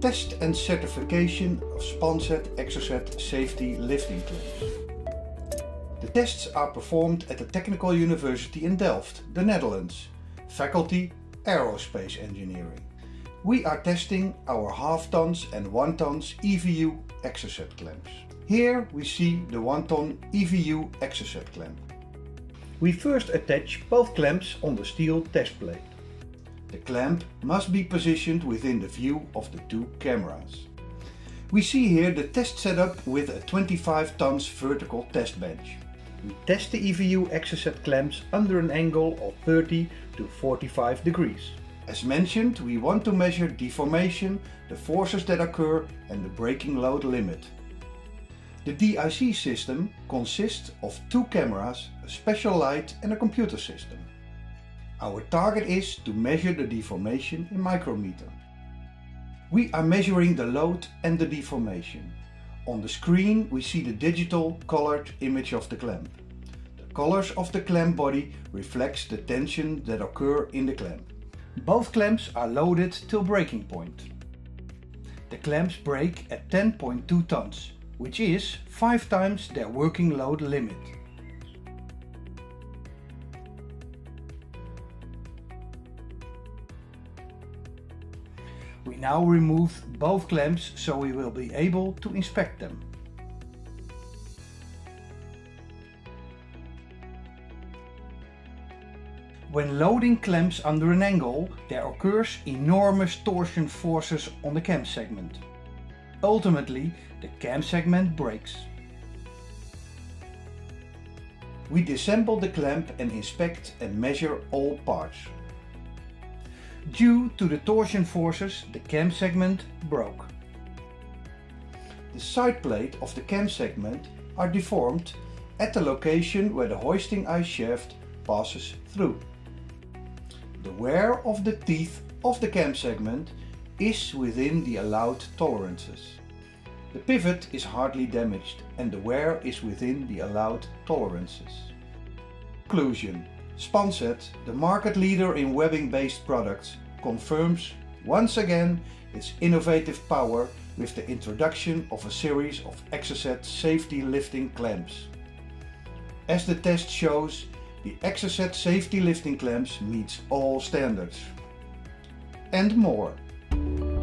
test and certification of Spanset Exocet safety lifting clamps. The tests are performed at the Technical University in Delft, the Netherlands, faculty Aerospace Engineering. We are testing our half tons and 1 tons EVU Exocet clamps. Here we see the 1 ton EVU Exocet clamp. We first attach both clamps on the steel test plate. The clamp must be positioned within the view of the 2 cameras. We see here the test setup with a 25 tons vertical test bench. We test the EVU Exocet clamps under an angle of 30 to 45 degrees. As mentioned, we want to measure deformation, the forces that occur and the braking load limit. The DIC system consists of 2 cameras, a special light and a computer system. Our target is to measure the deformation in micrometer. We are measuring the load and the deformation. On the screen we see the digital colored image of the clamp. The colors of the clamp body reflects the tension that occur in the clamp. Both clamps are loaded till breaking point. The clamps break at 10.2 tons, which is 5 times their working load limit. We now remove both clamps so we will be able to inspect them. When loading clamps under an angle, there occurs enormous torsion forces on the cam segment. Ultimately, the cam segment breaks. We disassemble the clamp and inspect and measure all parts. Due to the torsion forces, the cam segment broke. The side plate of the cam segment are deformed at the location where the hoisting eye shaft passes through. The wear of the teeth of the cam segment is within the allowed tolerances. The pivot is hardly damaged and the wear is within the allowed tolerances. Conclusion: Spanset, the market leader in webbing-based products, confirms once again its innovative power with the introduction of a series of Exocet safety lifting clamps. As the test shows, the Exocet safety lifting clamps meets all standards. And more.